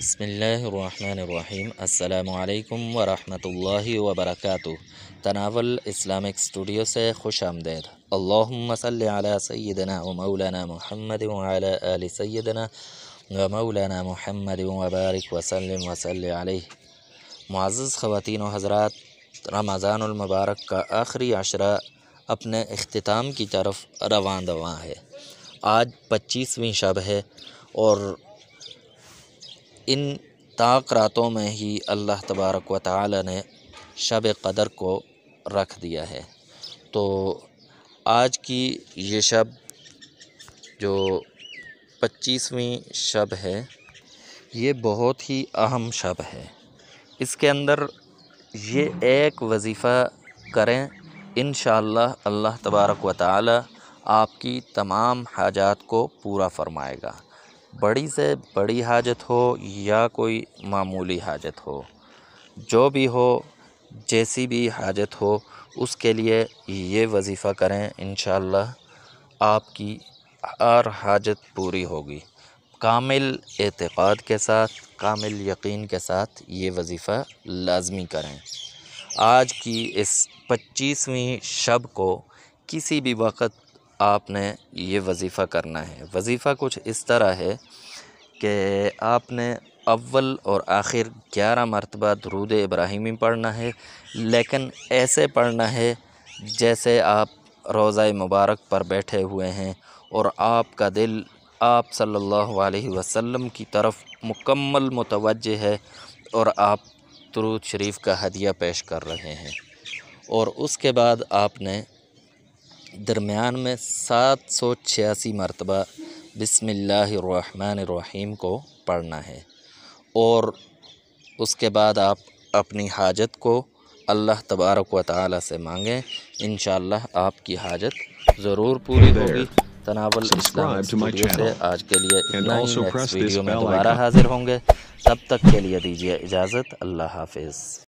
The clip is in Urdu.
بسم اللہ الرحمن الرحیم۔ السلام علیکم ورحمۃ اللہ وبرکاتہ۔ تناول اسلامک اسٹوڈیو سے خوش آمدید۔ اللہم صلی علی سیدنا و مولانا محمد وعلی آل سیدنا و مولانا محمد وبارک وسلم وصلی علیہ۔ معزز خواتین و حضرات، رمضان المبارک کا آخری عشرہ اپنے اختتام کی طرف رواں دواں ہے۔ آج 25ویں شب ہے اور ان طاق راتوں میں ہی اللہ تبارک و تعالی نے شب قدر کو رکھ دیا ہے۔ تو آج کی یہ شب جو 25ویں شب ہے، یہ بہت ہی اہم شب ہے۔ اس کے اندر یہ ایک وظیفہ کریں، انشاءاللہ اللہ تبارک و تعالی آپ کی تمام حاجات کو پورا فرمائے گا۔ بڑی سے بڑی حاجت ہو یا کوئی معمولی حاجت ہو، جو بھی ہو، جیسی بھی حاجت ہو، اس کے لیے یہ وظیفہ کریں، انشاءاللہ آپ کی ہر حاجت پوری ہوگی۔ کامل اعتقاد کے ساتھ، کامل یقین کے ساتھ یہ وظیفہ لازمی کریں۔ آج کی اس 25ویں شب کو کسی بھی وقت آپ نے یہ وظیفہ کرنا ہے۔ وظیفہ کچھ اس طرح ہے کہ آپ نے اول اور آخر 11 مرتبہ درود ابراہیمی پڑھنا ہے، لیکن ایسے پڑھنا ہے جیسے آپ روضہ مبارک پر بیٹھے ہوئے ہیں اور آپ کا دل آپ صلی اللہ علیہ وسلم کی طرف مکمل متوجہ ہے اور آپ درود شریف کا ہدیہ پیش کر رہے ہیں۔ اور اس کے بعد آپ نے درمیان میں 786 مرتبہ بسم اللہ الرحمن الرحیم کو پڑھنا ہے، اور اس کے بعد آپ اپنی حاجت کو اللہ تبارک و تعالی سے مانگیں، انشاءاللہ آپ کی حاجت ضرور پوری ہوگی۔ تناول اسلامک اسٹوڈیو سے آج کے لیے اتنا ہی۔ نیکسٹ ویڈیو میں دوبارہ حاضر ہوں گے، تب تک کے لیے دیجیے اجازت۔ اللہ حافظ۔